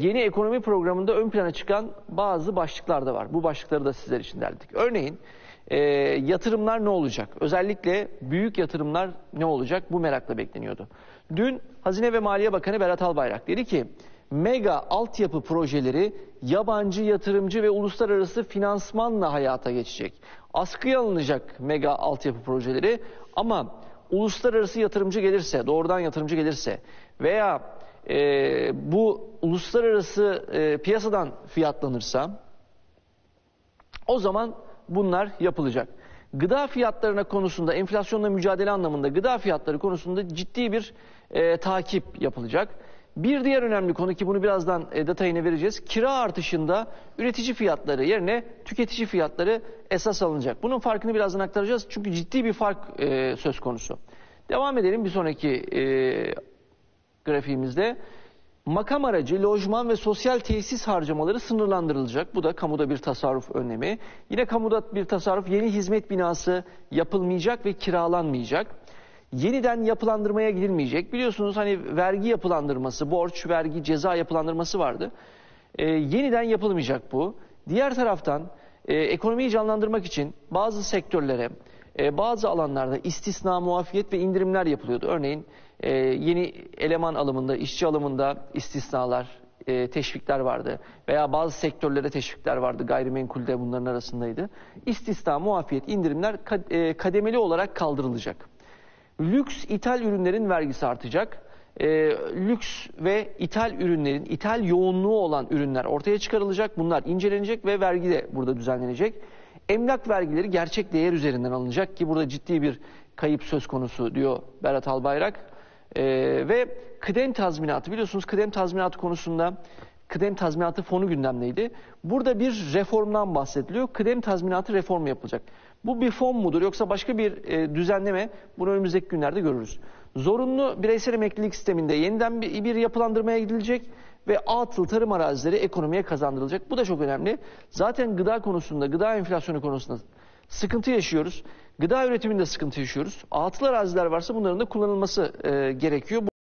yeni ekonomi programında ön plana çıkan bazı başlıklar da var. Bu başlıkları da sizler için derledik. Örneğin yatırımlar ne olacak? Özellikle büyük yatırımlar ne olacak? Bu merakla bekleniyordu. Dün Hazine ve Maliye Bakanı Berat Albayrak dedi ki mega altyapı projeleri yabancı yatırımcı ve uluslararası finansmanla hayata geçecek. Askıya alınacak mega altyapı projeleri ama uluslararası yatırımcı gelirse, doğrudan yatırımcı gelirse veya bu uluslararası piyasadan fiyatlanırsa o zaman bunlar yapılacak. Gıda fiyatlarına konusunda, enflasyonla mücadele anlamında gıda fiyatları konusunda ciddi bir takip yapılacak. Bir diğer önemli konu ki bunu birazdan detayını vereceğiz. Kira artışında üretici fiyatları yerine tüketici fiyatları esas alınacak. Bunun farkını birazdan aktaracağız çünkü ciddi bir fark söz konusu. Devam edelim bir sonraki grafiğimizde. Makam aracı, lojman ve sosyal tesis harcamaları sınırlandırılacak. Bu da kamuda bir tasarruf önlemi. Yine kamuda bir tasarruf, yeni hizmet binası yapılmayacak ve kiralanmayacak. Yeniden yapılandırmaya gidilmeyecek. Biliyorsunuz hani vergi yapılandırması, borç, vergi, ceza yapılandırması vardı. Yeniden yapılmayacak bu. Diğer taraftan ekonomiyi canlandırmak için bazı sektörlere, bazı alanlarda istisna, muafiyet ve indirimler yapılıyordu. Örneğin yeni eleman alımında, işçi alımında istisnalar, teşvikler vardı. Veya bazı sektörlere teşvikler vardı. Gayrimenkul de bunların arasındaydı. İstisna, muafiyet, indirimler kademeli olarak kaldırılacak. Lüks ithal ürünlerin vergisi artacak. Lüks ve ithal ürünlerin, ithal yoğunluğu olan ürünler ortaya çıkarılacak. Bunlar incelenecek ve vergi de burada düzenlenecek. Emlak vergileri gerçek değer üzerinden alınacak ki burada ciddi bir kayıp söz konusu diyor Berat Albayrak. Ve kıdem tazminatı, biliyorsunuz kıdem tazminatı konusunda kıdem tazminatı fonu gündemdeydi. Burada bir reformdan bahsediliyor. Kıdem tazminatı reformu yapılacak. Bu bir fon mudur yoksa başka bir düzenleme? Bunu önümüzdeki günlerde görürüz. Zorunlu bireysel emeklilik sisteminde yeniden bir yapılandırmaya gidilecek ve atıl tarım arazileri ekonomiye kazandırılacak. Bu da çok önemli. Zaten gıda konusunda, gıda enflasyonu konusunda sıkıntı yaşıyoruz. Gıda üretiminde sıkıntı yaşıyoruz. Atıl araziler varsa bunların da kullanılması gerekiyor.